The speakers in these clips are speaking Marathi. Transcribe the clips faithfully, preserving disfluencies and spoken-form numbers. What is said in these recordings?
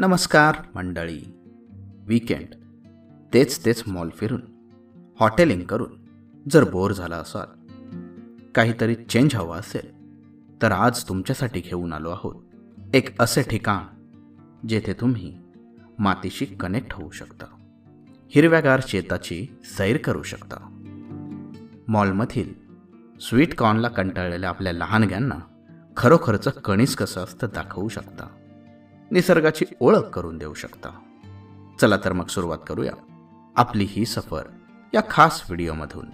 नमस्कार मंडळी. वीकेंड तेच तेच मॉल फिरून हॉटेलिंग करून जर बोर झाला असाल, काहीतरी चेंज हवा असेल, तर आज तुमच्यासाठी घेऊन आलो आहोत एक असे ठिकाण जेथे तुम्ही मातीशी कनेक्ट होऊ शकता, हिरव्यागार शेताची सैर करू शकता, मॉलमधील स्वीट कॉर्नला कंटाळलेल्या आपल्या लहानग्यांना खरोखरचं कणीस कसं असतं दाखवू शकता, निसर्गाची ओळख करून देऊ शकता. चला तर मग सुरुवात करूया आपली ही सफर या खास व्हिडिओमधून.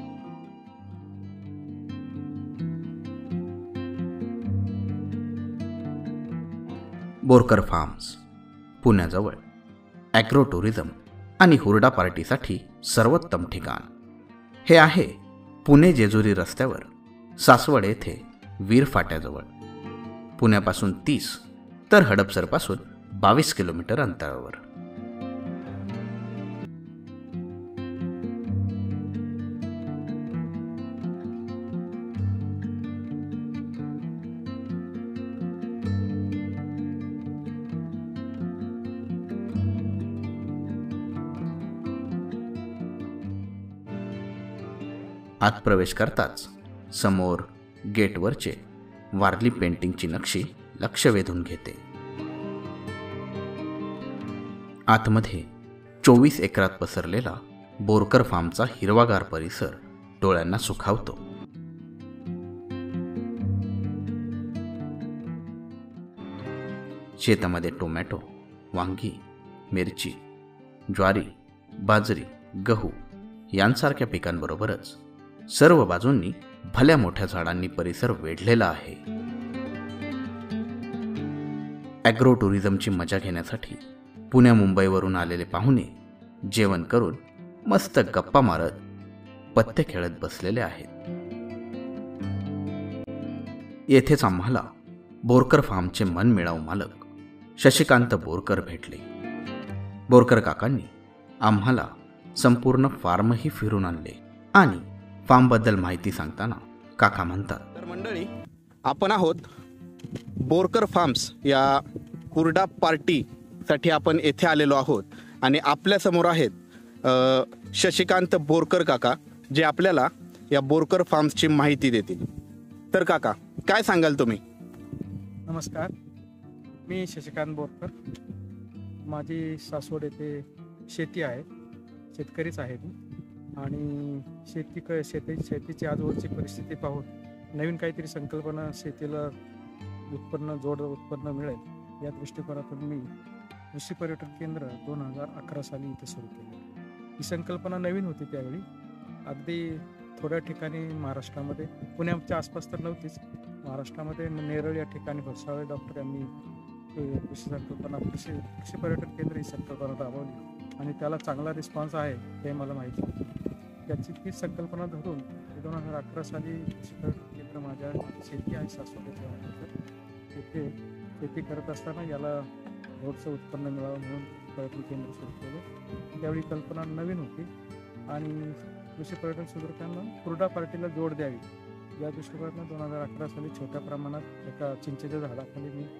बोरकर फार्म्स पुण्याजवळ ॲग्रो टुरिझम आणि हुरडा पार्टीसाठी सर्वोत्तम ठिकाण. हे आहे पुणे जेजुरी रस्त्यावर सासवड येथे वीर फाट्याजवळ. पुण्यापासून तीस तर हडपसरपासून बावीस किलोमीटर अंतरावर. आत प्रवेश करताच समोर गेटवरचे वारली पेंटिंगची नक्षी लक्ष वेधून घेते. आतमध्ये चोवीस एकरात पसरलेला बोरकर फार्मचा हिरवागार परिसर डोळ्यांना सुखावतो. शेतामध्ये टोमॅटो, वांगी, मिरची, ज्वारी, बाजरी, गहू यांसारख्या पिकांबरोबरच सर्व बाजूंनी भल्या मोठ्या झाडांनी परिसर वेढलेला आहे. ॲग्रो टुरिझमची मजा घेण्यासाठी पुण्या मुंबईवरून आलेले पाहुणे जेवण करून मस्त गप्पा मारत पत्ते खेळत बसलेले आहेत. येथेच आम्हाला बोरकर फार्मचे मनमिळावू मालक शशिकांत बोरकर भेटले. बोरकर काकांनी आम्हाला संपूर्ण फार्मही फिरून आणले आणि फार्मबद्दल माहिती सांगताना काका म्हणतात, तर मंडळी, आपण आहोत बोरकर फार्म्स या हुरडा पार्टीसाठी आपण येथे आलेलो आहोत आणि आपल्या समोर आहेत अ, शशिकांत बोरकर काका, जे आपल्याला या बोरकर फार्म्सची माहिती देतील. तर काका, काय सांगाल तुम्ही? नमस्कार, मी शशिकांत बोरकर. माझी सासवड येथे शेती आहे, शेतकरीच आहे मी. आणि शेती क शेती शेतीची आजवरची परिस्थिती पाहून नवीन काहीतरी संकल्पना, शेतीला उत्पन्न जोड उत्पन्न मिळेल या दृष्टिकोनातून मी कृषी पर्यटन केंद्र दोन हजार अकरा साली इथे सुरू केलं. ही संकल्पना नवीन होती त्यावेळी. अगदी थोड्या ठिकाणी महाराष्ट्रामध्ये, पुण्याच्या आसपास तर नव्हतीच, महाराष्ट्रामध्ये नेरळ या ठिकाणी भरसावळे डॉक्टर यांनी कृषी संकल्पना कृषी कृषी पर्यटन केंद्र ही संकल्पना राबवली आणि त्याला चांगला रिस्पॉन्स आहे हे मला माहिती होतं. त्याची ती संकल्पना धरून दोन हजार अकरा साली कृषी पर्यटन केंद्र माझ्या शेती आहे सासवड तिथे शेती करत असताना याला रोजचं उत्पन्न मिळावं म्हणून पर्यटन केंद्र सुरू केलं. त्यावेळी कल्पना नवीन होती आणि कृषी पर्यटन सुधारकांना हुरडा पार्टीला जोड द्यावी या दृष्टिकोनातून दोन हजार अकरा साली छोट्या प्रमाणात एका चिंचेच्या झाडाखाली मी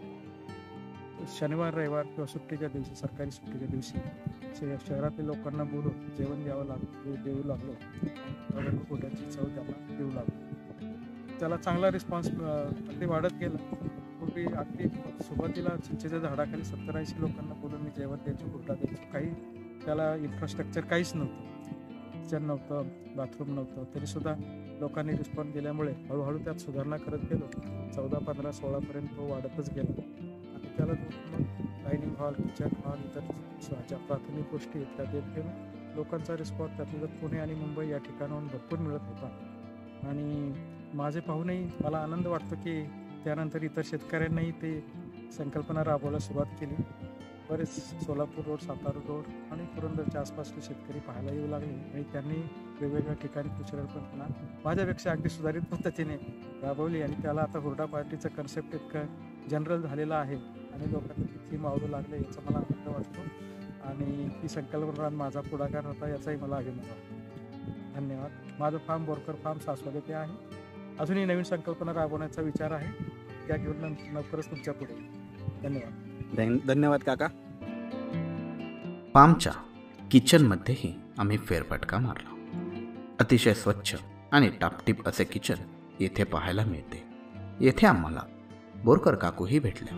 शनिवार रविवार किंवा सुट्टीच्या दिवशी, सरकारी सुट्टीच्या दिवशी शहरातील लोकांना बोलून जेवण द्यावं लागलं देऊ लागलो. पोटाची चव त्याला देऊ लागलो. त्याला चांगला रिस्पॉन्स अगदी वाढत गेला. पूर्वी अगदी सुरुवातीला चिंचेच्या झाडाखाली सत्तर ऐंशी लोकांना बोलून मी जेवण द्यायचो, हुरडा द्यायचो. काही त्याला इन्फ्रास्ट्रक्चर काहीच नव्हतं, किचन नव्हतं, बाथरूम नव्हतं. तरीसुद्धा लोकांनी रिस्पॉन्स दिल्यामुळे हळूहळू त्यात सुधारणा करत गेलो. चौदा पंधरा सोळापर्यंत तो वाढतच गेला आणि त्याला डायनिंग हॉल, किचन हॉल, इतर ज्या प्राथमिक गोष्टी आहेत त्या देत गेलो. लोकांचा रिस्पॉन्स त्यातल्या पुणे आणि मुंबई या ठिकाणाहून भरपूर मिळत होता आणि माझे पाहूनही मला आनंद वाटतो की त्यानंतर इतर शेतकऱ्यांनाही ते संकल्पना राबवायला सुरुवात केली. बरेच सोलापूर रोड, सातारा रोड आणि पुरंदरच्या आसपासचे शेतकरी पाहायला येऊ लागले आणि त्यांनी वेगवेगळ्या ठिकाणी कृषीपणा माझ्यापेक्षा अगदी सुधारित पद्धतीने राबवली आणि त्याला आता हुरडा पार्टीचं कन्सेप्ट इतकं जनरल झालेलं आहे आणि लोकांनी ती थीम आवडू लागले याचा मला आनंद वाटतो आणि ही संकल्पना माझा पुढाकार होता याचाही मला अभिमान वाटतो. धन्यवाद. माझं फार्म बोरकर फार्म सासवड येथे आहे. अजूनही नवीन संकल्पना राबवण्याचा विचार आहे, त्या घेऊन लवकरच तुमच्या पुढे. धन्यवाद. धन- धन्यवाद काका. पामच्या किचनमध्येही आम्ही फेरफटका मारला. अतिशय स्वच्छ आणि टापटीप असे किचन येथे पाहायला मिळते. येथे आम्हाला बोरकर काकूही भेटल्या.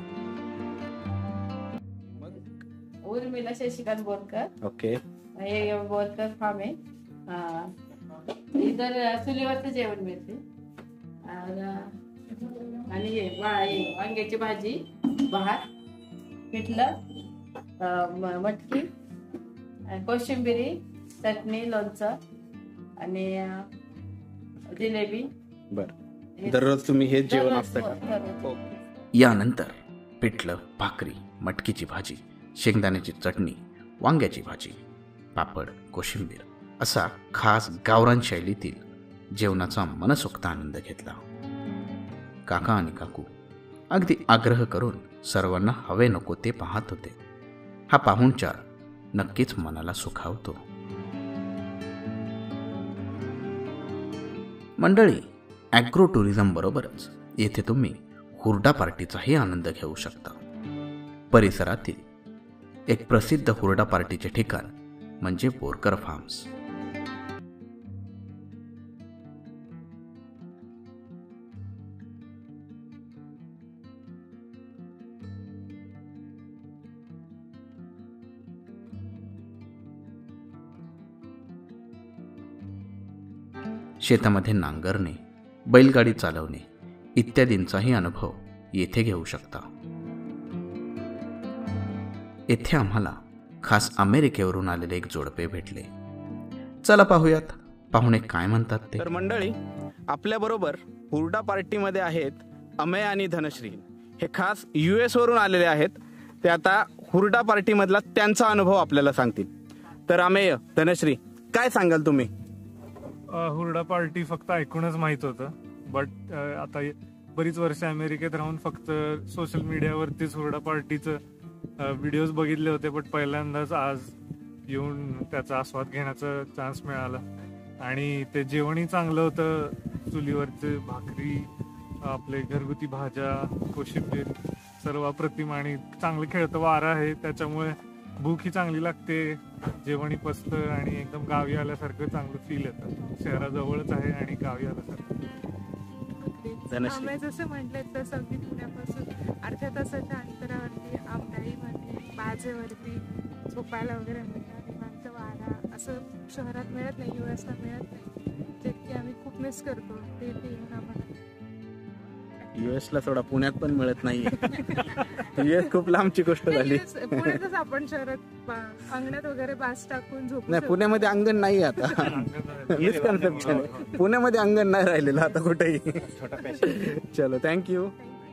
उर्मिला शशिकांत बोरकर. ओके. हे बोरकर फार्म आहे. अं, इतर चुलीवरचं जेवण मिळते. अं, आणि हे वा- हे वांग्याची भाजी, भात, पिठलं, अं, म- मटकी, अं, कोशिंबिरी, चटणी, लोणचं आणि अं, जिलेबी. बर. दररोज तुम्ही हेच जेवण दररोज- असतं का? दररोज. यानंतर पिठलं, भाकरी, मटकीची भाजी, शेंगदाण्याची चटणी, वांग्याची भाजी, पापड, कोशिंबीर असा खास गावरान शैलीतील जेवणाचा मनसोक्त आनंद घेतला. काका आणि काकू अगदी आग्रह करून सर्वांना हवे नको ते पाहत होते. हा पाहुणचार नक्कीच मनाला सुखावतो. मंडळी, ॲग्रो टुरिझम बरोबरच येथे तुम्ही हुरडा पार्टीचाही आनंद घेऊ शकता. परिसरातील एक प्रसिद्ध हुरडा पार्टीचे ठिकाण म्हणजे बोरकर फार्म्स. शेतामध्ये नांगरणे, बैलगाडी चालवणे इत्यादींचाही अनुभव येथे घेऊ शकता. येथे आम्हाला खास अमेरिकेवरून आलेले एक जोडपे भेटले. चला पाहूयात पाहुणे काय म्हणतात ते. तर मंडळी, आपल्या बरोबर हुरडा पार्टीमध्ये आहेत अमेय आणि धनश्री. हे खास यू एस वरून आलेले आहेत. ते आता हुरडा पार्टीमधला त्यांचा अनुभव आपल्याला सांगतील. तर अमेय, धनश्री, काय सांगाल तुम्ही? अ, हुरडा पार्टी फक्त ऐकूनच माहित होतं, बट आता बरीच वर्ष अमेरिकेत राहून फक्त सोशल मीडियावरतीच हुरडा पार्टीचं व्हिडिओज बघितले होते. बट पहिल्यांदाच आज येऊन त्याचा आस्वाद घेण्याचा चान्स मिळाला. आणि ते जेवणही चांगलं होतं. चुलीवरचे भाकरी, आपले घरगुती भाज्या, कोशिंबीर सर्व अप्रतिम आणि चांगलं खेळतं वारं आहे, त्याच्यामुळे भूक ही चांगली लागते, जेवणही पचतं आणि एकदम गावी आल्यासारखं चांगलं फील येतं. शहराजवळच आहे आणि गावी आल्यासारखं. धनश्री, जसं म्हटलं तसं अगदी पुण्यापासून अर्ध्या तासाच्या अंतरावरती आमदाईमध्ये बाजेवरती झोपायला वगैरे मिळतं. निवांत वारा असं शहरात मिळत नाही, यू एसला मिळत नाही, जे की आम्ही खूप मिस करतो. ते ते येऊन आम्हाला युएसला सोडा, पुण्यात पण मिळत नाही. युएस खूप लांबची गोष्ट झाली. पुण्यातच आपण शहरात बा- अंगणात वगैरे बास टाकून झोपू नाही, पुण्यामध्ये अंगण नाही आता. मिसकन्सेप्शन आहे. पुण्यामध्ये अंगण नाही राहिलेलं आता कुठेही. चलो, थँक्यू.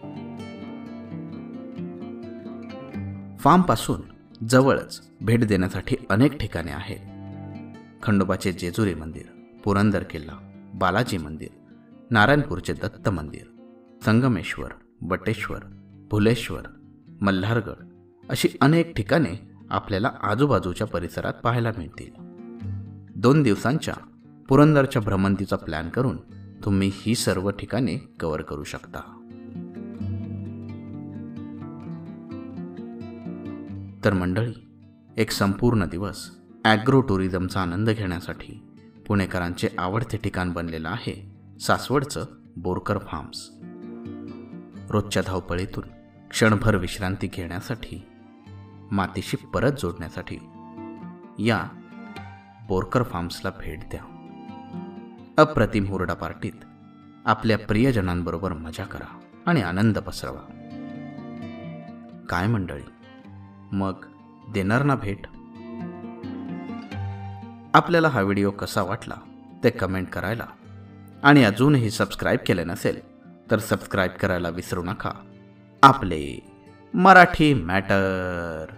फार्मपासून जवळच भेट देण्यासाठी अनेक ठिकाणे आहेत. खंडोबाचे जेजुरी मंदिर, पुरंदर किल्ला, बालाजी मंदिर, नारायणपूरचे दत्त मंदिर, संगमेश्वर, बटेश्वर, भुलेश्वर, मल्हारगड अशी अनेक ठिकाणे आपल्याला आजूबाजूच्या परिसरात पाहायला मिळतील. दोन दिवसांच्या पुरंदरच्या भ्रमंतीचा प्लॅन करून तुम्ही ही सर्व ठिकाणे कव्हर करू शकता. तर मंडळी, एक संपूर्ण दिवस ॲग्रो टुरिझमचा आनंद घेण्यासाठी पुणेकरांचे आवडते ठिकाण बनलेलं आहे सासवडचं बोरकर फार्म्स. रोजच्या धावपळीतून क्षणभर विश्रांती घेण्यासाठी, मातीशी परत जोडण्यासाठी या बोरकर फार्म्सला भेट द्या. अप्रतिम हुरडा पार्टीत आपल्या प्रियजनांबरोबर मजा करा आणि आनंद पसरवा. काय मंडळी, मग देणार ना भेट? आपल्याला हा व्हिडिओ कसा वाटला ते कमेंट करायला आणि अजूनही सबस्क्राईब केले नसेल तर सबस्क्राईब करायला विसरू नका. आपले मराठी मॅटर.